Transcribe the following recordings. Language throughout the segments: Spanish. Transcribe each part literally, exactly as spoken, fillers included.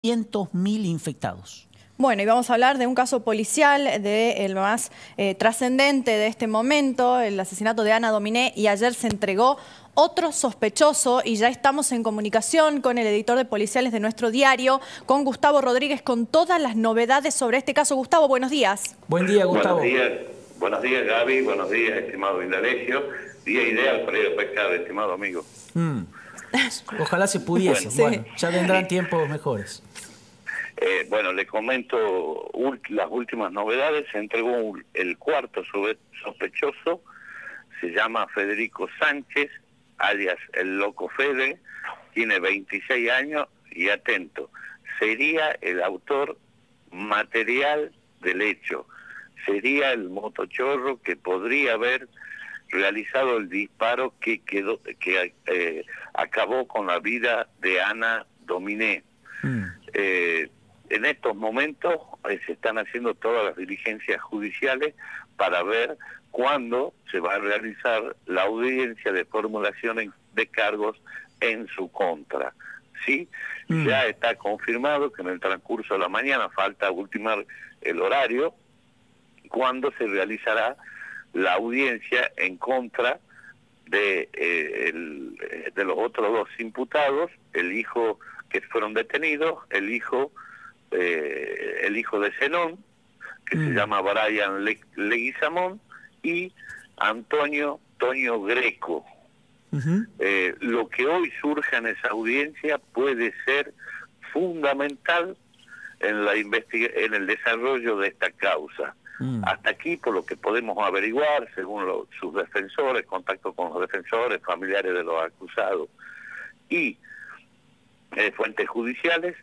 doscientos mil infectados. Bueno, y vamos a hablar de un caso policial, del más eh, trascendente de este momento, el asesinato de Ana Dominé, y ayer se entregó otro sospechoso y ya estamos en comunicación con el editor de policiales de nuestro diario, con Gustavo Rodríguez, con todas las novedades sobre este caso. Gustavo, buenos días. Buen día, Gustavo. Buenos días, buenos días Gaby, buenos días, estimado Indalecio. Día ideal para ir a pescar, estimado amigo. Mm. Ojalá se pudiese. Bueno, bueno, ya vendrán tiempos mejores. Eh, bueno, le comento ult las últimas novedades. Se entregó un, el cuarto sospechoso, se llama Federico Sánchez, alias el Loco Fede, tiene veintiséis años y atento, sería el autor material del hecho, sería el motochorro que podría haber realizado el disparo que quedó que eh, acabó con la vida de Ana Dominé. Mm. Eh, en estos momentos eh, se están haciendo todas las diligencias judiciales para ver cuándo se va a realizar la audiencia de formulación de cargos en su contra. ¿Sí? Mm. Ya está confirmado que en el transcurso de la mañana, falta ultimar el horario, cuándo se realizará la audiencia en contra de, eh, el, de los otros dos imputados, el hijo que fueron detenidos, el hijo eh, el hijo de Zenón, que mm. se llama Brian Le Leguizamón, y Antonio Toño Greco. Uh-huh. eh, lo que hoy surja en esa audiencia puede ser fundamental en, la investiga en el desarrollo de esta causa. Mm. Hasta aquí, por lo que podemos averiguar, según lo, sus defensores, contacto con los defensores, familiares de los acusados y eh, fuentes judiciales,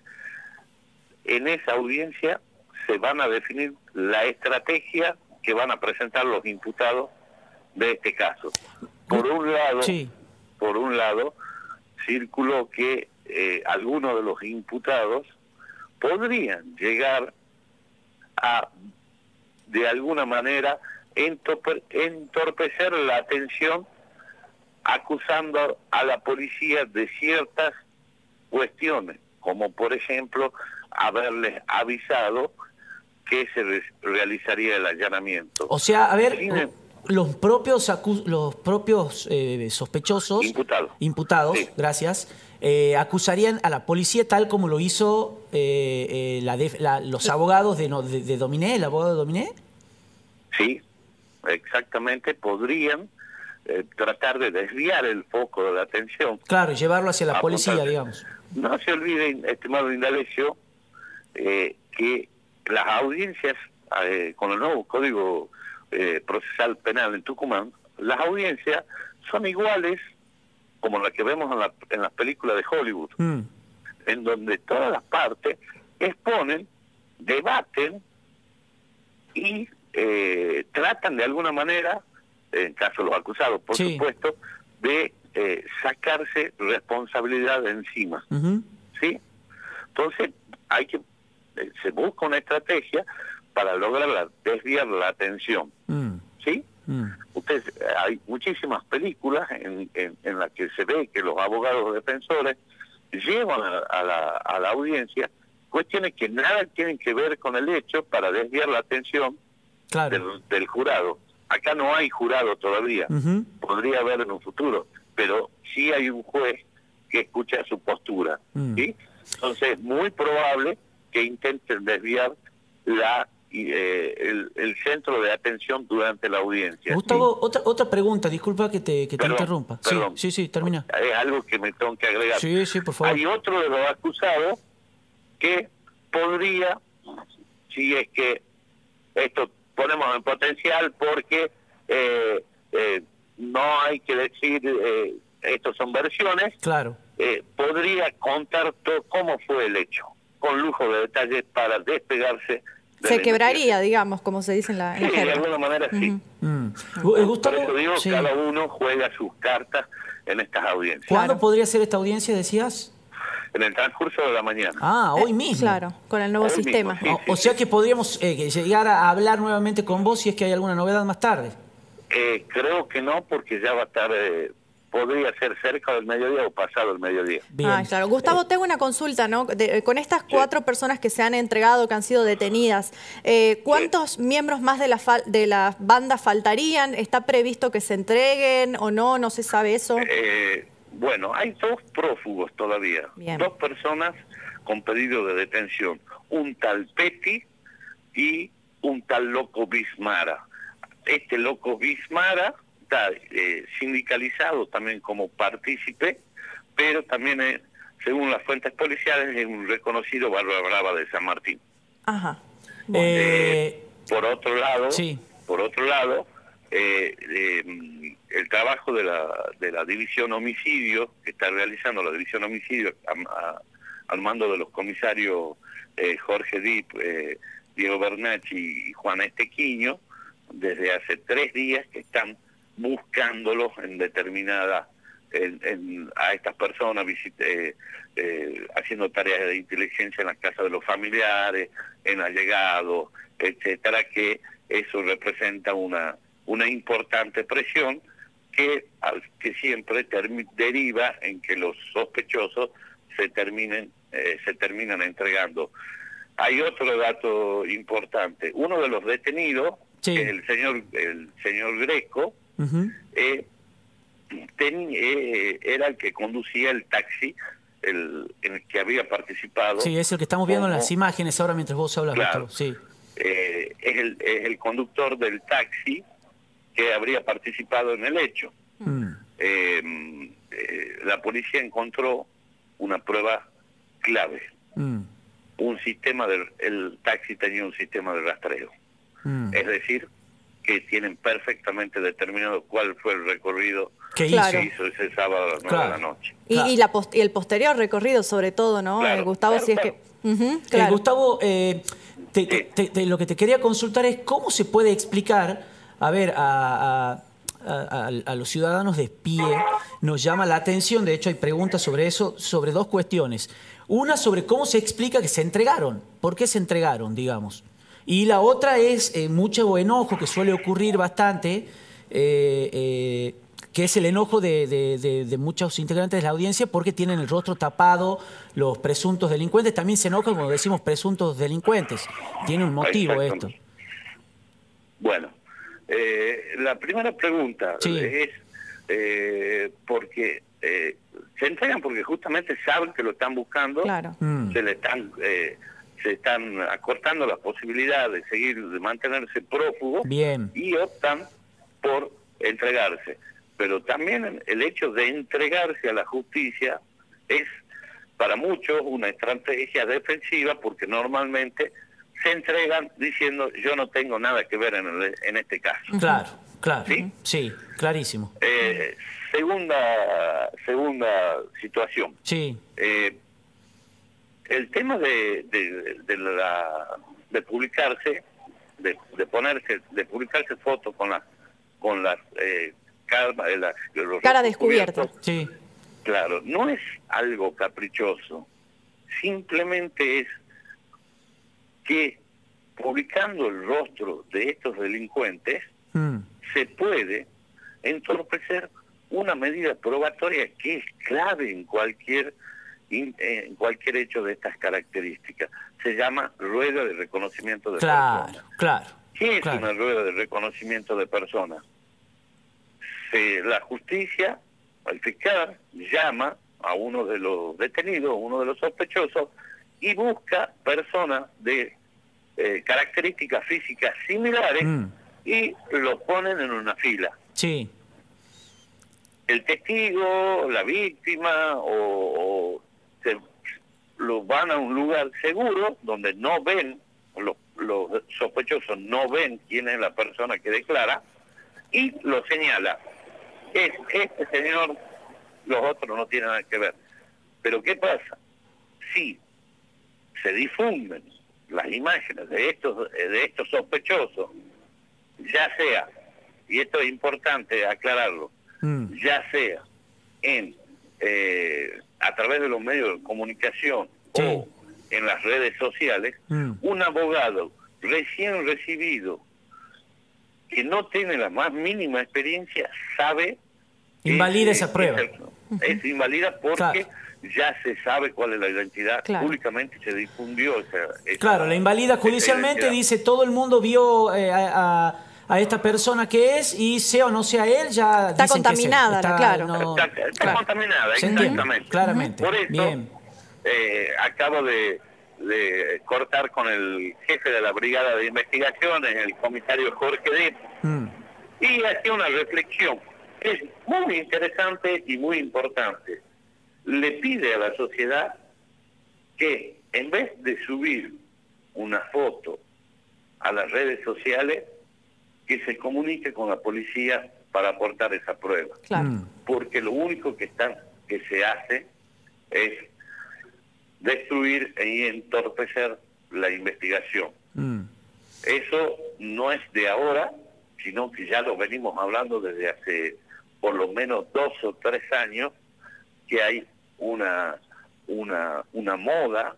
en esa audiencia se van a definir la estrategia que van a presentar los imputados de este caso. Por un lado, sí. por un lado, circuló que eh, algunos de los imputados podrían llegar a de alguna manera entorpe entorpecer la atención, acusando a la policía de ciertas cuestiones, como por ejemplo haberles avisado que se re realizaría el allanamiento. O sea, a ver, el... los propios acu los propios eh, sospechosos, imputados, imputados sí. gracias, eh, acusarían a la policía tal como lo hizo eh, eh, la de, la, los abogados de, de, de Dominé, el abogado de Dominé. Sí, exactamente, podrían eh, tratar de desviar el foco de la atención. Claro, llevarlo hacia la policía, apuntarse. digamos. No se olviden, estimado Indalecio, eh, que las audiencias, eh, con el nuevo Código eh, Procesal Penal en Tucumán, las audiencias son iguales como las que vemos en, la, en las películas de Hollywood, mm. en donde todas las partes exponen, debaten y eh, tratan de alguna manera, en caso de los acusados, por sí. supuesto, de eh, sacarse responsabilidad de encima. Uh-huh. ¿Sí? Entonces, hay que eh, se busca una estrategia para lograr la, desviar la atención. Mm. ¿Sí? Mm. Ustedes, hay muchísimas películas en, en, en las que se ve que los abogados defensores llevan a, a, la, a la audiencia cuestiones que nada tienen que ver con el hecho para desviar la atención claro. del, del jurado. Acá no hay jurado todavía, uh-huh. podría haber en un futuro, pero sí hay un juez que escucha su postura. Mm. ¿Sí? Entonces es muy probable que intenten desviar la eh, el, el centro de atención durante la audiencia. Gustavo, ¿sí? otra otra pregunta, disculpa que te, que te perdón, interrumpa. Perdón. Sí, sí, sí, termina. Es algo que me tengo que agregar. Sí, sí, por favor. Hay otro de los acusados que podría, si es que esto ponemos en potencial porque eh, eh, no hay que decir, eh, estos son versiones, claro. eh, podría contar todo cómo fue el hecho, con lujo de detalles para despegarse. De se quebraría, digamos, como se dice en la, en sí, la de alguna manera sí. Uh-huh. mm. uh, Gustavo, Por eso digo, sí. cada uno juega sus cartas en estas audiencias. ¿Cuándo claro. podría ser esta audiencia, decías? En el transcurso de la mañana. Ah, hoy mismo. Claro, con el nuevo hoy sistema. Mismo, sí, o, sí, o sea sí. que podríamos eh, llegar a hablar nuevamente con vos si es que hay alguna novedad más tarde. Eh, creo que no, porque ya va a estar eh, podría ser cerca del mediodía o pasado el mediodía. Bien. Ah, claro. Gustavo, tengo una consulta, ¿no? De- con estas cuatro Sí. personas que se han entregado, que han sido detenidas, eh, ¿cuántos sí. miembros más de la, fal- de la banda faltarían? ¿Está previsto que se entreguen o no? ¿No se sabe eso? Eh, bueno, hay dos prófugos todavía. Bien. Dos personas con pedido de detención. Un tal Petty y un tal Loco Bismara. Este Loco Bismara está eh, sindicalizado también como partícipe, pero también, es, según las fuentes policiales, es un reconocido barra brava de San Martín. Ajá. Bueno. Eh, Eh, por otro lado, sí. por otro lado, eh, eh, el trabajo de la, de la división homicidio, que está realizando la división homicidio a, a, al mando de los comisarios eh, Jorge Dip, eh, Diego Bernacci y Juan Estequiño, desde hace tres días que están buscándolos en determinada, en, en, a estas personas, visite, eh, eh, haciendo tareas de inteligencia en la casa de los familiares, en allegados, etcétera, que eso representa una, una importante presión que, que siempre deriva en que los sospechosos se terminen, eh, se terminan entregando. Hay otro dato importante. Uno de los detenidos, sí. que es el señor, el señor Greco, uh-huh. eh, ten, eh, era el que conducía el taxi el, en el que había participado. Sí, es el que estamos viendo como, en las imágenes ahora mientras vos hablas. Claro, Gustavo. Sí. Eh, es, el, es el conductor del taxi que habría participado en el hecho. Mm. Eh, eh, la policía encontró una prueba clave. Mm. Un sistema de, el taxi tenía un sistema de rastreo. Mm. Es decir, que tienen perfectamente determinado cuál fue el recorrido que claro. hizo ese sábado a las nueve claro. de la noche. Y, Claro. y, la post y el posterior recorrido, sobre todo, ¿no? Claro, eh, Gustavo, claro, si es claro. que... Uh-huh, claro. eh, Gustavo, eh, te, te, te, te, lo que te quería consultar es cómo se puede explicar, a ver, a, a A, a, a los ciudadanos de pie nos llama la atención, de hecho hay preguntas sobre eso, sobre dos cuestiones. Una sobre cómo se explica que se entregaron, por qué se entregaron, digamos. Y la otra es eh, mucho enojo que suele ocurrir bastante, eh, eh, que es el enojo de, de, de, de muchos integrantes de la audiencia porque tienen el rostro tapado los presuntos delincuentes. También se enojan cuando decimos presuntos delincuentes. Tiene un motivo esto. Bueno. Eh, la primera pregunta sí. es eh, porque eh, se entregan porque justamente saben que lo están buscando, claro. mm. se le están eh, se están acortando las posibilidades de seguir, de mantenerse prófugos. Bien. Y optan por entregarse. Pero también el hecho de entregarse a la justicia es para muchos una estrategia defensiva porque normalmente se entregan diciendo yo no tengo nada que ver en, el, en este caso. Claro, claro. Sí, sí clarísimo. Eh, segunda segunda situación. Sí. Eh, el tema de, de, de, la, de publicarse, de, de ponerse, de publicarse fotos con las con las eh, cara, la, los cara descubierta. Sí. Claro, no es algo caprichoso. Simplemente es que publicando el rostro de estos delincuentes mm. se puede entorpecer una medida probatoria que es clave en cualquier en cualquier hecho de estas características. Se llama rueda de reconocimiento de claro, personas. Claro, ¿Qué es claro. una rueda de reconocimiento de personas? Se, la justicia, el fiscal, llama a uno de los detenidos, uno de los sospechosos, y busca personas de eh, características físicas similares mm. y los ponen en una fila. Sí. El testigo, la víctima, o, o se, los van a un lugar seguro donde no ven, los, los sospechosos no ven quién es la persona que declara, y lo señala. Es este señor, los otros no tienen nada que ver. Pero ¿qué pasa? Si se difunden las imágenes de estos de estos sospechosos, ya sea, y esto es importante aclararlo, mm. ya sea en eh, a través de los medios de comunicación sí. o en las redes sociales, mm. un abogado recién recibido que no tiene la más mínima experiencia sabe Invalida es, esa prueba. Es, es invalida porque claro. ya se sabe cuál es la identidad, claro. públicamente se difundió esa, esa Claro, la invalida judicialmente, dice todo el mundo vio eh, a, a, a esta persona que es y sea o no sea él, ya está contaminada, está, claro. No, está, está claro. contaminada, se exactamente. Entiende, claramente. Por eso, bien. Eh, acabo de, de cortar con el jefe de la Brigada de Investigaciones, el comisario Jorge D. Mm. Y hacía una reflexión. Es muy interesante y muy importante. Le pide a la sociedad que en vez de subir una foto a las redes sociales, que se comunique con la policía para aportar esa prueba. Claro. Porque lo único que, está, que se hace es destruir y entorpecer la investigación. Mm. Eso no es de ahora, sino que ya lo venimos hablando desde hace por lo menos dos o tres años, que hay una una una moda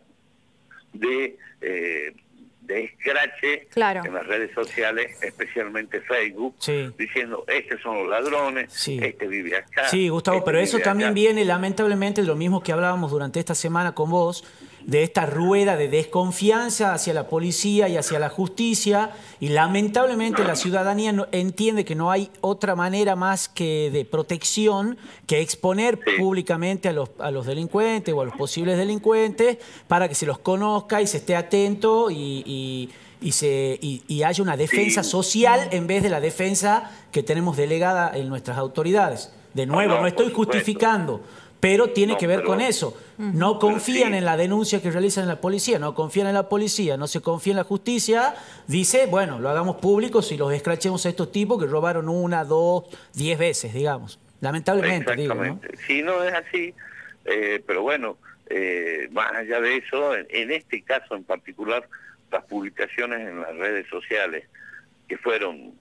de eh, de escrache claro. en las redes sociales, especialmente Facebook, sí. diciendo, estos son los ladrones, sí. este vive acá. Sí, Gustavo, este pero eso también acá. viene lamentablemente de lo mismo que hablábamos durante esta semana con vos, de esta rueda de desconfianza hacia la policía y hacia la justicia, y lamentablemente la ciudadanía no, entiende que no hay otra manera más que de protección que exponer sí. públicamente a los, a los delincuentes o a los posibles delincuentes para que se los conozca y se esté atento y, y, y, se, y, y haya una defensa sí. social en vez de la defensa que tenemos delegada en nuestras autoridades. De nuevo, no, no, no estoy justificando, pero tiene no, que ver pero, con eso. No confían sí. en la denuncia que realizan en la policía, no confían en la policía, no se confía en la justicia. Dice, bueno, lo hagamos público si los escrachemos a estos tipos que robaron una, dos, diez veces, digamos. Lamentablemente, digo, ¿no? Sí, no es así, eh, pero bueno, eh, más allá de eso, en, en este caso en particular, las publicaciones en las redes sociales que fueron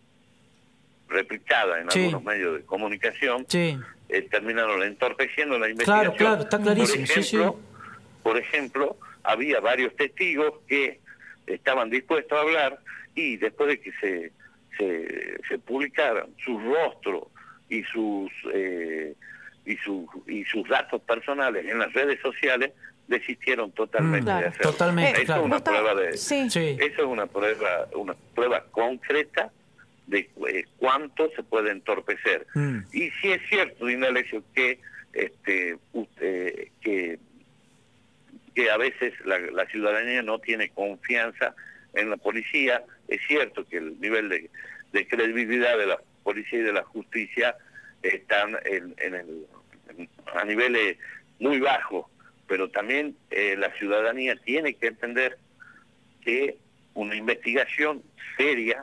replicadas en sí. algunos medios de comunicación, sí. eh, terminaron entorpeciendo la investigación. Claro, claro, está clarísimo. Por ejemplo, sí, sí. por ejemplo, había varios testigos que estaban dispuestos a hablar y después de que se, se, se publicaran sus rostros y sus eh, y, su, y sus datos personales en las redes sociales, desistieron totalmente mm, claro. de hacerlo. Totalmente, eso claro. es una prueba de sí. Sí. eso es una prueba una prueba concreta de eh, cuánto se puede entorpecer. Mm. Y si es cierto, Indalecio, que este usted, que que a veces la, la ciudadanía no tiene confianza en la policía, es cierto que el nivel de, de credibilidad de la policía y de la justicia están en, en el, en, a niveles muy bajos, pero también eh, la ciudadanía tiene que entender que una investigación seria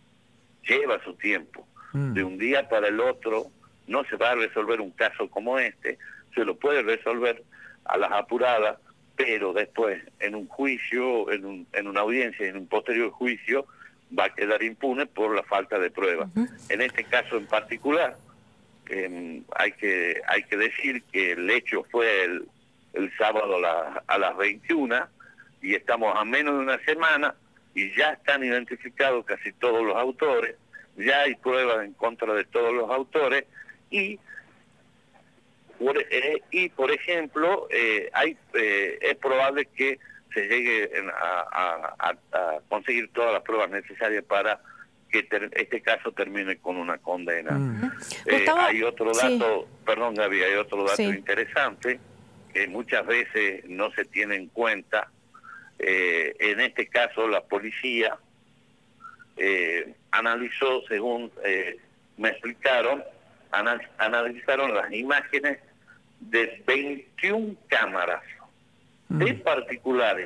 lleva su tiempo. Mm. De un día para el otro no se va a resolver un caso como este, se lo puede resolver a las apuradas, pero después en un juicio, en, un, en una audiencia, en un posterior juicio, va a quedar impune por la falta de pruebas. Uh-huh. En este caso en particular, eh, hay que hay que decir que el hecho fue el, el sábado a, la, a las veintiuna y estamos a menos de una semana y ya están identificados casi todos los autores, ya hay pruebas en contra de todos los autores y por, eh, y por ejemplo eh, hay eh, es probable que se llegue a, a, a conseguir todas las pruebas necesarias para que ter, este caso termine con una condena. Mm. Eh, Gustavo, hay otro dato, sí. perdón Gaby, hay otro dato sí. interesante que muchas veces no se tiene en cuenta. Eh, en este caso la policía eh, analizó, según eh, me explicaron, anal analizaron las imágenes de veintiuna cámaras mm. de particulares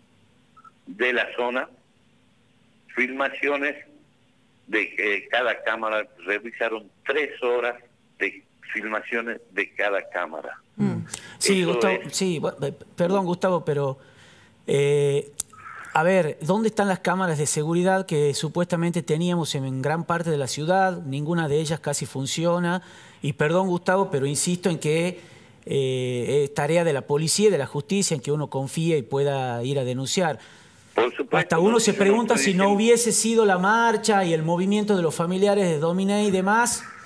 de la zona, filmaciones de eh, cada cámara, revisaron tres horas de filmaciones de cada cámara. Mm. Sí, Eso Gustavo, es... sí, perdón Gustavo, pero eh, a ver, ¿dónde están las cámaras de seguridad que supuestamente teníamos en gran parte de la ciudad? Ninguna de ellas casi funciona. Y perdón Gustavo, pero insisto en que eh, es tarea de la policía y de la justicia en que uno confíe y pueda ir a denunciar. Por supuesto, Hasta uno no, se pregunta no si no hubiese sido la marcha y el movimiento de los familiares de Dominé y demás,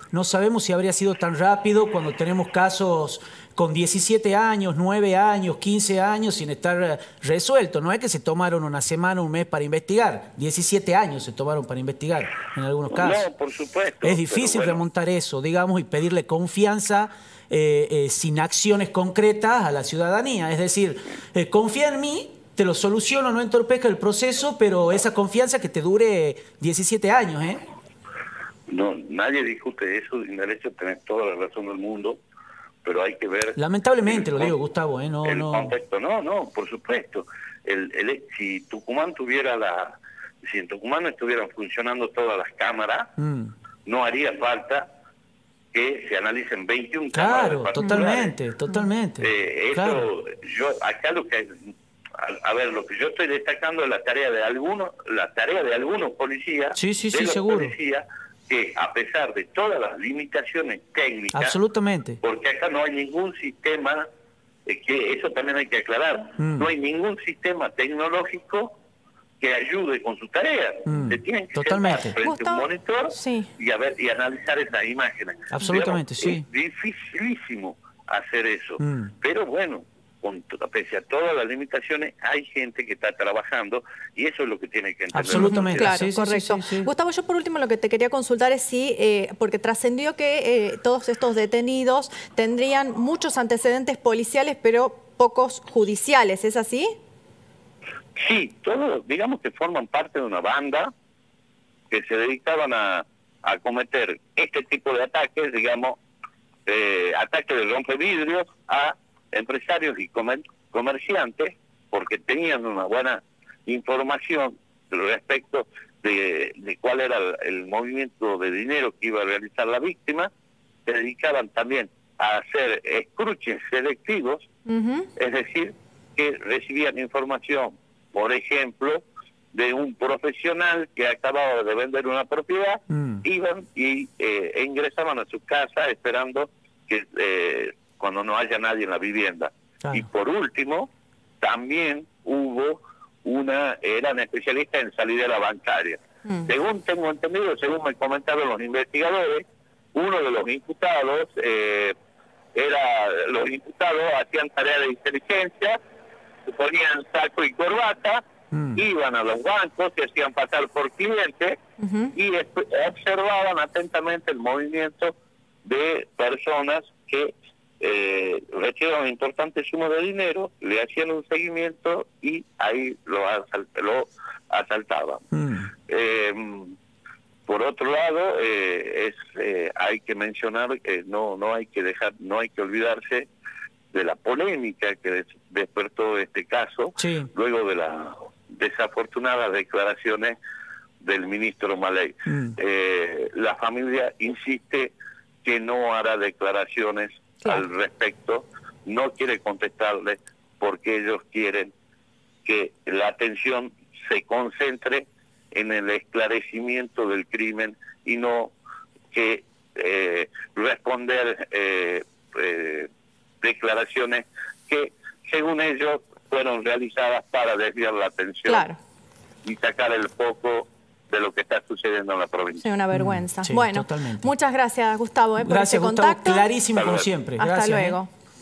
no sabemos si habría sido tan rápido cuando tenemos casos con diecisiete años, nueve años, quince años sin estar resueltos. No es que se tomaron una semana, un mes para investigar. diecisiete años se tomaron para investigar en algunos casos. No, por supuesto. Es difícil bueno. remontar eso, digamos, y pedirle confianza eh, eh, sin acciones concretas a la ciudadanía. Es decir, eh, confía en mí, te lo soluciono, no entorpezca el proceso, pero esa confianza que te dure diecisiete años, ¿eh? No, nadie discute eso, sin derecho tenés toda la razón del mundo, pero hay que ver... Lamentablemente, el, lo digo, Gustavo, ¿eh? No, el no... contexto. No, no, por supuesto. El, el, si Tucumán tuviera la... Si en Tucumán estuvieran funcionando todas las cámaras, mm. no haría falta que se analicen veintiún cámaras. Claro, totalmente, totalmente. Eh, eso, claro. yo, acá lo que... A, a ver, lo que yo estoy destacando es la tarea de algunos, la tarea de alguos policías, sí, sí, de sí, los seguro. policías, que a pesar de todas las limitaciones técnicas, absolutamente, porque acá no hay ningún sistema, eh, que eso también hay que aclarar, mm. no hay ningún sistema tecnológico que ayude con su tarea. Mm. Se tienen que totalmente. sentar frente a un monitor sí. y a ver y analizar esas imágenes. Absolutamente, Digamos, sí. Es dificilísimo hacer eso, mm. pero bueno, con, pese a todas las limitaciones, hay gente que está trabajando y eso es lo que tiene que entender. Absolutamente, claro, sí, correcto. Sí, sí, sí. Gustavo, yo por último lo que te quería consultar es si, eh, porque trascendió que eh, todos estos detenidos tendrían muchos antecedentes policiales, pero pocos judiciales, ¿es así? Sí, todos, digamos que forman parte de una banda que se dedicaban a, a cometer este tipo de ataques, digamos, eh, ataques de rompevidrios a empresarios y comer, comerciantes, porque tenían una buena información respecto de, de cuál era el, el movimiento de dinero que iba a realizar la víctima. Se dedicaban también a hacer escruches selectivos, uh-huh. es decir, que recibían información, por ejemplo, de un profesional que acababa de vender una propiedad, mm. iban y eh, ingresaban a su casa esperando que eh, cuando no haya nadie en la vivienda. Claro. Y por último, también hubo una, eran especialistas en salida bancaria. Mm. Según tengo entendido, según me comentaron los investigadores, uno de los imputados, eh, era, los imputados hacían tareas de inteligencia, se ponían saco y corbata, mm. iban a los bancos, se hacían pasar por clientes, uh-huh. y observaban atentamente el movimiento de personas que eh, retiraban importantes sumas de dinero, le hacían un seguimiento y ahí lo, asalt lo asaltaban. Mm. Eh, por otro lado, eh, es eh, hay que mencionar que no no hay que dejar, no hay que olvidarse de la polémica que des despertó este caso, sí. luego de las desafortunadas declaraciones del ministro Maley. Mm. Eh, la familia insiste que no hará declaraciones claro. al respecto, no quiere contestarle porque ellos quieren que la atención se concentre en el esclarecimiento del crimen y no que eh, responder eh, eh, declaraciones que, según ellos, fueron realizadas para desviar la atención claro. y sacar el foco de lo que está sucediendo en la provincia. Sí, una vergüenza. Sí, bueno, totalmente. Muchas gracias, Gustavo, eh, por gracias, este Gustavo. contacto. Clarísimo como siempre. Hasta gracias, luego. ¿eh?